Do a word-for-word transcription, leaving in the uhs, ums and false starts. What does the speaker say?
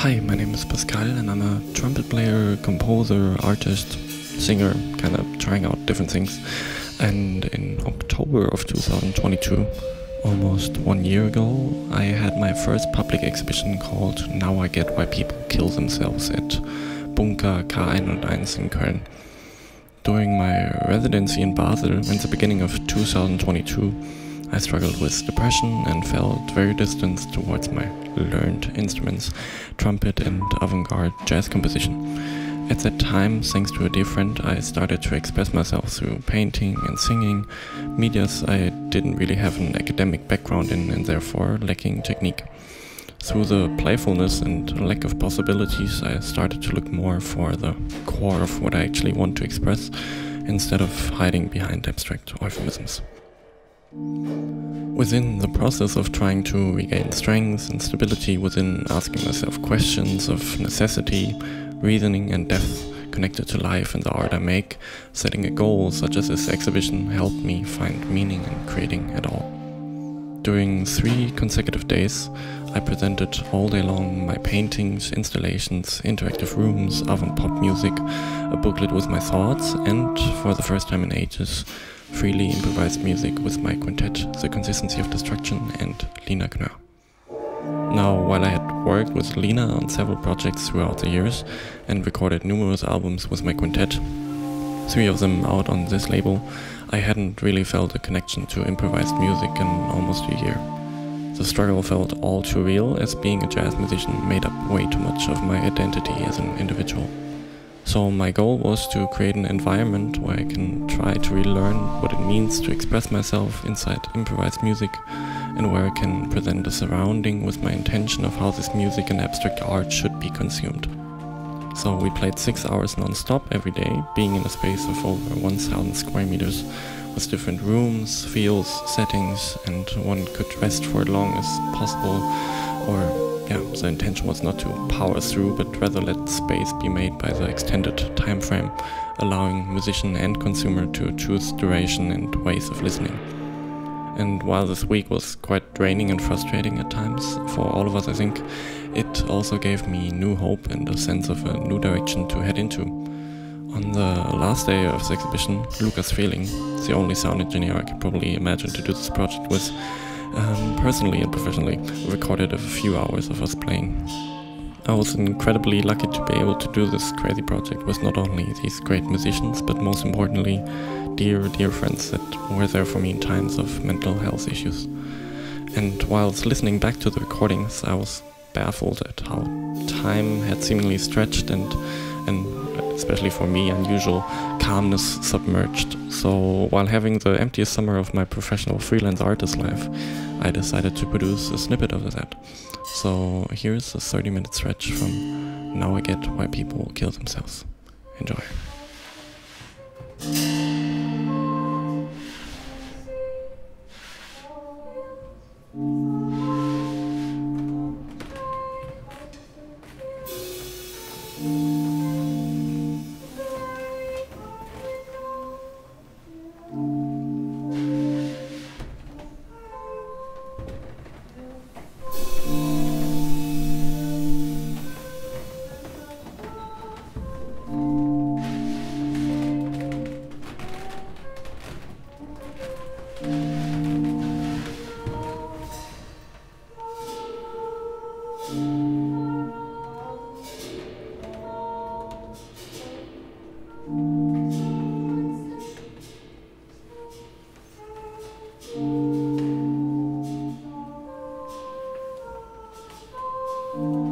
Hi, my name is Pascal and I'm a trumpet player, composer, artist, singer, kind of trying out different things. And in October of two thousand twenty-two, almost one year ago, I had my first public exhibition called Now I Get Why People Kill Themselves at Bunker K one oh one in Köln. During my residency in Basel in the beginning of two thousand twenty-two, I struggled with depression and felt very distant towards my learned instruments, trumpet and avant-garde jazz composition. At that time, thanks to a dear friend, I started to express myself through painting and singing, medias I didn't really have an academic background in and therefore lacking technique. Through the playfulness and lack of possibilities, I started to look more for the core of what I actually want to express, instead of hiding behind abstract euphemisms. Within the process of trying to regain strength and stability within asking myself questions of necessity, reasoning and depth connected to life and the art I make, setting a goal such as this exhibition helped me find meaning in creating at all. During three consecutive days, I presented all day long my paintings, installations, interactive rooms, avant-pop music, a booklet with my thoughts, and, for the first time in ages, freely improvised music with my quintet, The Consistency of Destruction and Linaknörr. Now, while I had worked with Lina on several projects throughout the years and recorded numerous albums with my quintet, three of them out on this label, I hadn't really felt a connection to improvised music in almost a year. The struggle felt all too real, as being a jazz musician made up way too much of my identity as an individual. So my goal was to create an environment where I can try to relearn what it means to express myself inside improvised music, and where I can present a surrounding with my intention of how this music and abstract art should be consumed. So we played six hours non-stop every day, being in a space of over one thousand square meters, with different rooms, fields, settings, and one could rest for as long as possible, or yeah, the intention was not to power through, but rather let space be made by the extended time frame, allowing musician and consumer to choose duration and ways of listening. And while this week was quite draining and frustrating at times, for all of us I think, it also gave me new hope and a sense of a new direction to head into. On the last day of the exhibition, Lukas, fehling, the only sound engineer I could probably imagine to do this project with, um, personally and professionally, recorded a few hours of us playing. I was incredibly lucky to be able to do this crazy project with not only these great musicians, but most importantly, dear, dear friends that were there for me in times of mental health issues. And whilst listening back to the recordings, I was baffled at how time had seemingly stretched and, and especially for me, unusual calmness submerged. So while having the emptiest summer of my professional freelance artist life, I decided to produce a snippet of that. So here's a thirty minute stretch from Now I Get Why People Kill Themselves. Enjoy. Thank you.